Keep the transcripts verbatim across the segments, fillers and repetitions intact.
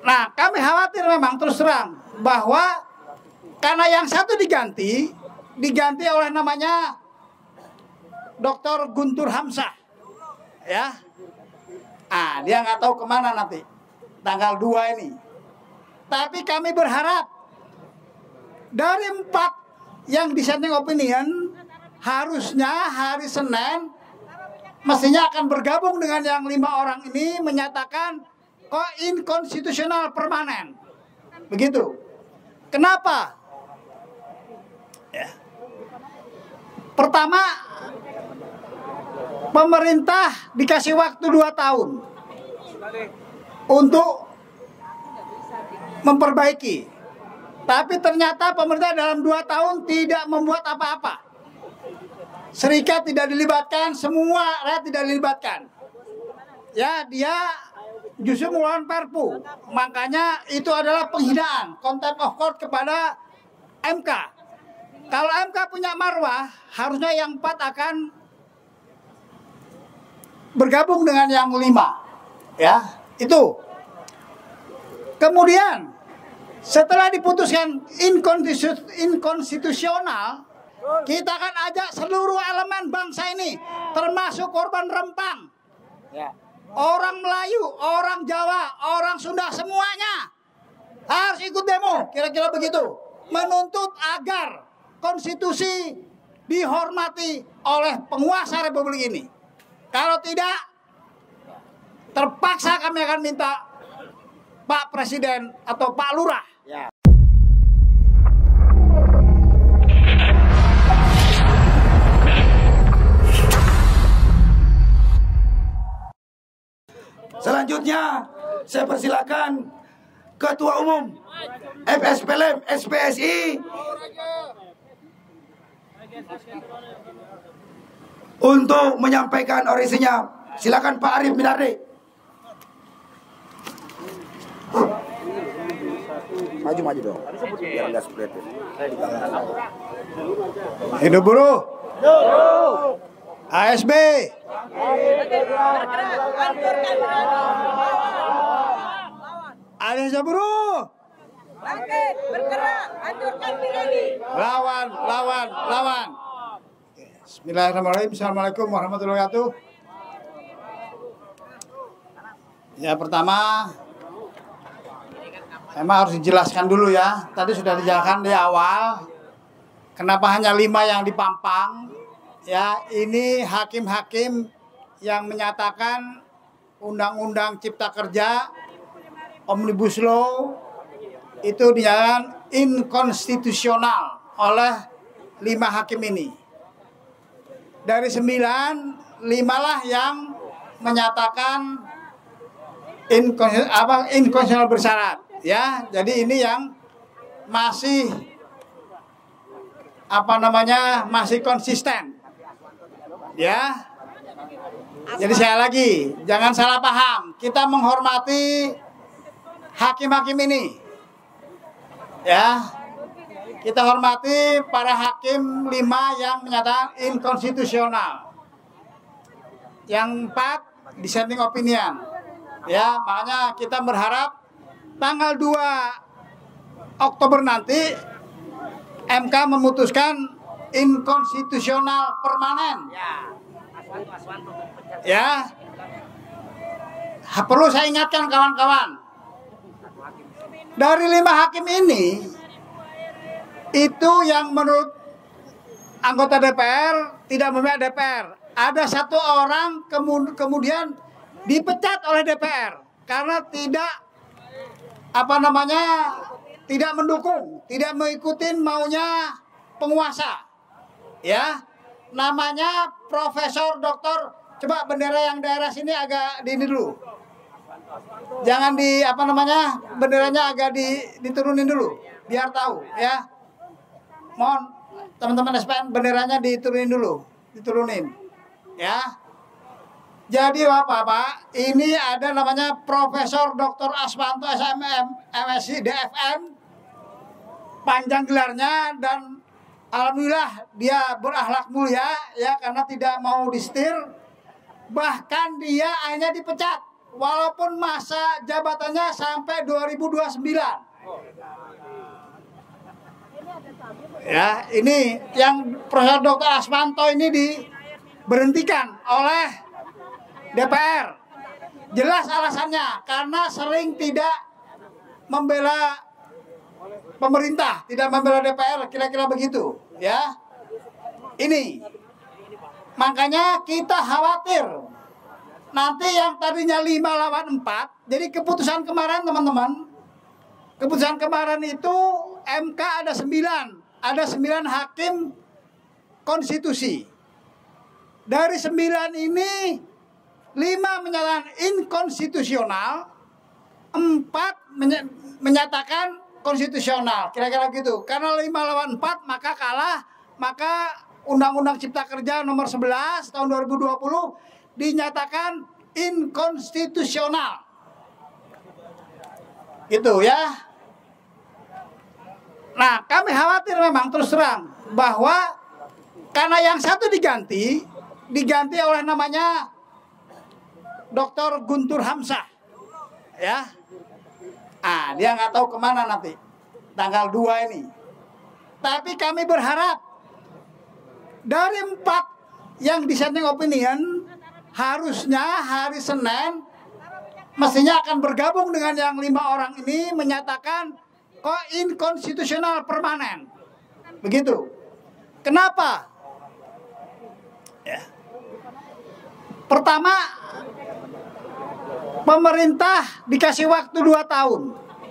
Nah, kami khawatir memang terus terang bahwa karena yang satu diganti, diganti oleh namanya Doktor Guntur Hamzah, ya. Ah, dia nggak tahu kemana nanti tanggal dua ini. Tapi kami berharap dari empat yang dissenting opinion harusnya hari Senin mestinya akan bergabung dengan yang lima orang ini menyatakan kok inkonstitusional permanen. Begitu. Kenapa? Ya. Pertama, pemerintah dikasih waktu dua tahun untuk memperbaiki. Tapi ternyata pemerintah dalam dua tahun tidak membuat apa-apa. Serikat tidak dilibatkan, semua rakyat tidak dilibatkan. Ya, dia justru mengeluarkan perpu. Makanya itu adalah penghinaan, contempt of court kepada M K. Kalau M K punya marwah, harusnya yang empat akan bergabung dengan yang lima. Ya, itu. Kemudian setelah diputuskan inkonstitusional, kita akan ajak seluruh elemen bangsa ini, termasuk korban Rempang, ya. Orang Melayu, orang Jawa, orang Sunda, semuanya harus ikut demo, kira-kira begitu. Menuntut agar konstitusi dihormati oleh penguasa republik ini. Kalau tidak, terpaksa kami akan minta Pak Presiden atau Pak Lurah. Ya. Selanjutnya, saya persilakan Ketua Umum F S P L M S P S I untuk menyampaikan orasinya. Silakan Pak Arif Minardi. Maju-maju dong, biar nggak split. Hidup buruh. A S B. Ada buruh. Bangkit, bergerak, hancurkan tirani. Lawan, lawan, lawan. Bismillahirrahmanirrahim. Assalamualaikum warahmatullahi wabarakatuh. Ya, pertama memang harus dijelaskan dulu ya. Tadi sudah dijelaskan di awal. Kenapa hanya lima yang dipampang? Ya, ini hakim-hakim yang menyatakan Undang-Undang Cipta Kerja, Omnibus Law, itu dinyatakan inkonstitusional oleh lima hakim ini. Dari sembilan, limalah yang menyatakan inkonstitusional bersyarat. Ya, jadi ini yang masih apa namanya masih konsisten. Ya, jadi saya lagi jangan salah paham. Kita menghormati hakim-hakim ini. Ya, kita hormati para hakim lima yang menyatakan inkonstitusional. Yang empat dissenting opinion. Ya, makanya kita berharap tanggal dua Oktober nanti M K memutuskan inkonstitusional permanen. Ya, perlu saya ingatkan kawan-kawan, dari lima hakim ini, itu yang menurut anggota D P R tidak memihak D P R. Ada satu orang kemudian dipecat oleh D P R karena tidak apa namanya tidak mendukung, tidak mengikuti maunya penguasa. Ya, namanya Profesor Doktor, coba bendera yang daerah sini agak di ini dulu. Jangan di apa namanya benderanya agak di diturunin dulu, biar tahu ya. Mohon teman-teman S P N benderanya diturunin dulu, diturunin, ya. Jadi Bapak-Bapak, ini ada namanya Profesor Doktor Aswanto S M M M Si D F M, panjang gelarnya, dan alhamdulillah dia berakhlak mulia ya karena tidak mau disetir. Bahkan dia hanya dipecat walaupun masa jabatannya sampai dua ribu dua puluh sembilan. Ya, ini yang Profesor Doktor Asmanto ini diberhentikan oleh D P R. Jelas alasannya, karena sering tidak membela pemerintah, tidak membela D P R, kira-kira begitu, ya. Ini, makanya kita khawatir nanti yang tadinya lima lawan empat, jadi keputusan kemarin teman-teman, keputusan kemarin itu M K ada sembilan, ada sembilan hakim konstitusi. Dari sembilan ini, lima menyatakan inkonstitusional, empat menyatakan konstitusional, kira-kira gitu. Karena lima lawan empat maka kalah, maka Undang-Undang Cipta Kerja nomor sebelas tahun dua ribu dua puluh dinyatakan inkonstitusional. Gitu ya. Nah, kami khawatir memang terus terang bahwa karena yang satu diganti, diganti oleh namanya Doktor Guntur Hamzah, ya. Ah, dia nggak tahu kemana nanti tanggal dua ini. Tapi kami berharap dari empat yang dissenting opinion harusnya hari Senin mestinya akan bergabung dengan yang lima orang ini menyatakan kok inkonstitusional permanen. Begitu. Kenapa? Ya. Pertama, pemerintah dikasih waktu dua tahun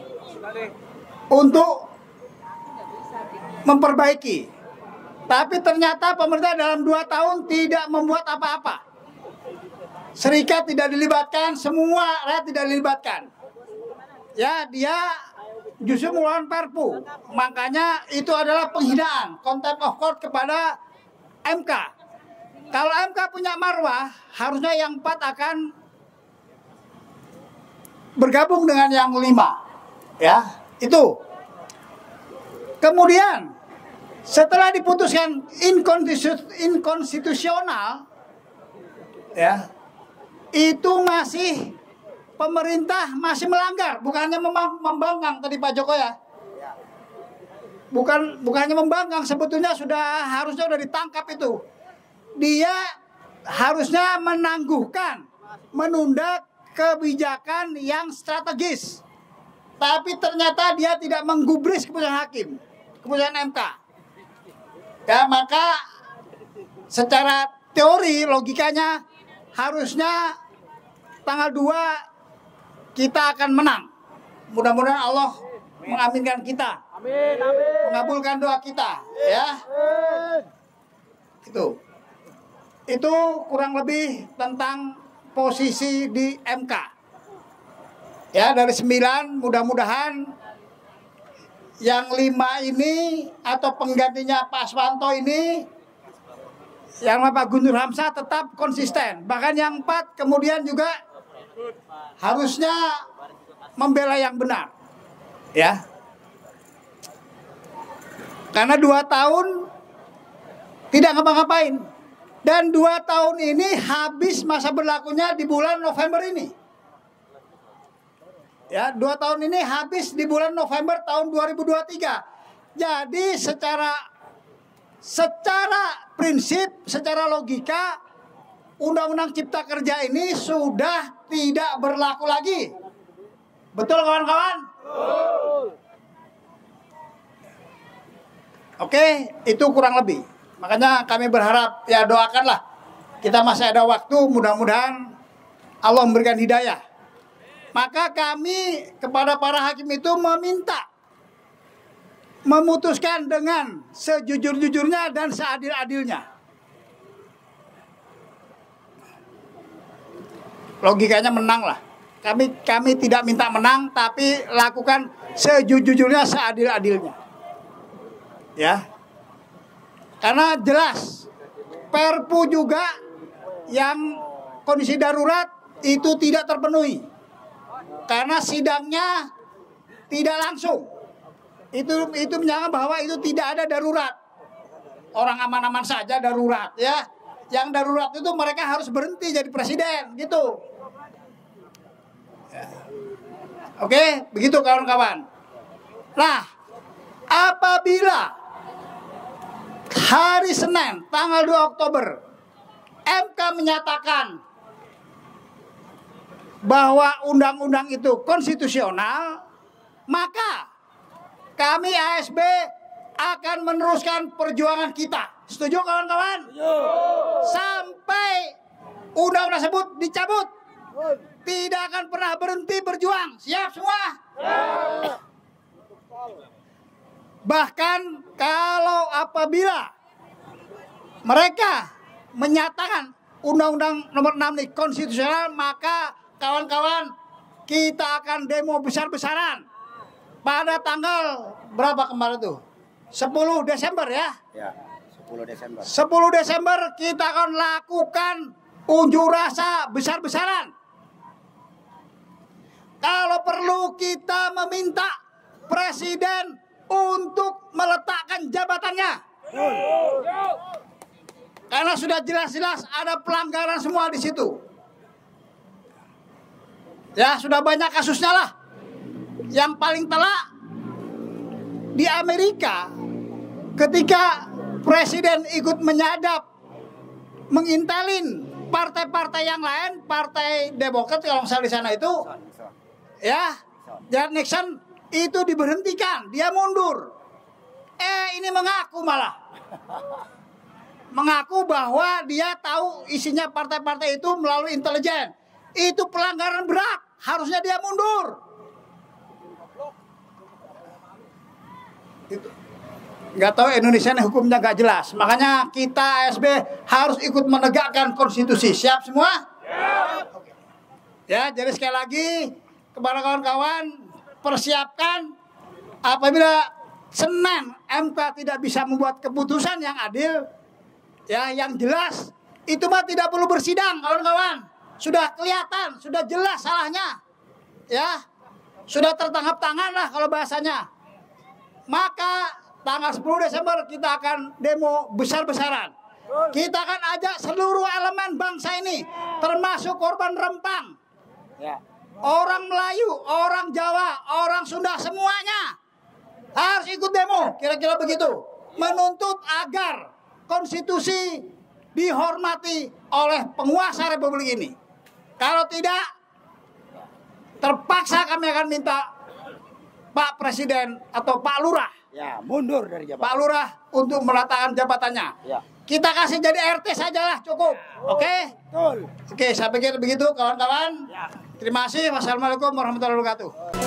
untuk memperbaiki. Tapi ternyata pemerintah dalam dua tahun tidak membuat apa-apa. Serikat tidak dilibatkan, semua rakyat tidak dilibatkan. Ya, dia justru mengeluarkan Perpu. Makanya itu adalah penghinaan, contempt of court kepada M K. Kalau M K punya marwah, harusnya yang empat akan bergabung dengan yang lima. Ya, itu. Kemudian setelah diputuskan inkonstitusional, ya, itu masih pemerintah masih melanggar, bukannya membanggang tadi Pak Joko ya, bukan bukannya membanggang, sebetulnya sudah harusnya sudah ditangkap itu. Dia harusnya menangguhkan, menunda kebijakan yang strategis, tapi ternyata dia tidak menggubris keputusan hakim, keputusan M K. Ya, maka secara teori logikanya harusnya tanggal dua kita akan menang. Mudah-mudahan Allah mengaminkan kita. Amin, amin. Mengabulkan doa kita, ya. Itu. Itu kurang lebih tentang posisi di M K. Ya, dari sembilan mudah-mudahan yang lima ini atau penggantinya Pak Aswanto ini, yang Pak Guntur Hamzah tetap konsisten. Bahkan yang empat kemudian juga harusnya membela yang benar, ya. Karena dua tahun tidak ngapa-ngapain, dan dua tahun ini habis masa berlakunya di bulan November ini. Ya, dua tahun ini habis di bulan November tahun dua ribu dua puluh tiga. Jadi secara secara prinsip, secara logika, Undang-Undang Cipta Kerja ini sudah tidak berlaku lagi. Betul kawan-kawan? Oke, itu kurang lebih. Makanya kami berharap, ya doakanlah. Kita masih ada waktu, mudah-mudahan Allah memberikan hidayah. Maka kami kepada para hakim itu meminta memutuskan dengan sejujur-jujurnya dan seadil-adilnya. Logikanya menang lah. Kami kami tidak minta menang, tapi lakukan sejujur-jujurnya, seadil-adilnya. Ya. Karena jelas Perpu juga yang kondisi darurat itu tidak terpenuhi. Karena sidangnya tidak langsung. Itu itu menyangka bahwa itu tidak ada darurat. Orang aman-aman saja darurat, ya. Yang darurat itu mereka harus berhenti jadi presiden, gitu. Oke, begitu kawan-kawan. Nah, apabila hari Senin tanggal dua Oktober M K menyatakan bahwa undang-undang itu konstitusional, maka kami A S B akan meneruskan perjuangan kita. Setuju kawan-kawan? Sampai undang-undang tersebut dicabut. Tidak akan pernah berhenti berjuang. Siap semua? Bahkan kalau apabila mereka menyatakan undang-undang nomor enam ini konstitusional, maka kawan-kawan kita akan demo besar-besaran pada tanggal berapa kemarin tuh? sepuluh Desember ya? Ya, sepuluh Desember. sepuluh Desember kita akan lakukan unjuk rasa besar-besaran. Kalau perlu kita meminta presiden untuk meletakkan jabatannya. Karena sudah jelas-jelas ada pelanggaran semua di situ. Ya, sudah banyak kasusnya lah. Yang paling telak di Amerika ketika presiden ikut menyadap, mengintelin partai-partai yang lain, partai Demokrat kalau misalnya di sana itu, ya, Jared Nixon itu diberhentikan, dia mundur. Eh, ini mengaku malah. Mengaku bahwa dia tahu isinya partai-partai itu melalui intelijen. Itu pelanggaran berat, harusnya dia mundur. Itu. Nggak tahu Indonesia ini hukumnya nggak jelas. Makanya kita A S B harus ikut menegakkan konstitusi. Siap semua? Ya, jadi sekali lagi kepada kawan-kawan, persiapkan apabila Senin M K tidak bisa membuat keputusan yang adil, ya, yang jelas, itu mah tidak perlu bersidang, kawan-kawan. Sudah kelihatan, sudah jelas salahnya, ya, sudah tertangkap tangan lah kalau bahasanya. Maka tanggal sepuluh Desember kita akan demo besar-besaran. Kita akan ajak seluruh elemen bangsa ini, termasuk korban Rempang, Ya. orang Melayu, orang Jawa, orang Sunda, semuanya harus ikut demo. Kira-kira begitu, menuntut agar konstitusi dihormati oleh penguasa republik ini. Kalau tidak, terpaksa kami akan minta Pak Presiden atau Pak Lurah, Ya, mundur dari jabatan. Pak Lurah untuk meletakkan jabatannya. Ya. Kita kasih jadi R T sajalah, cukup. Oke? Betul. Oke, saya pikir begitu kawan-kawan. Terima kasih. Wassalamualaikum warahmatullahi wabarakatuh.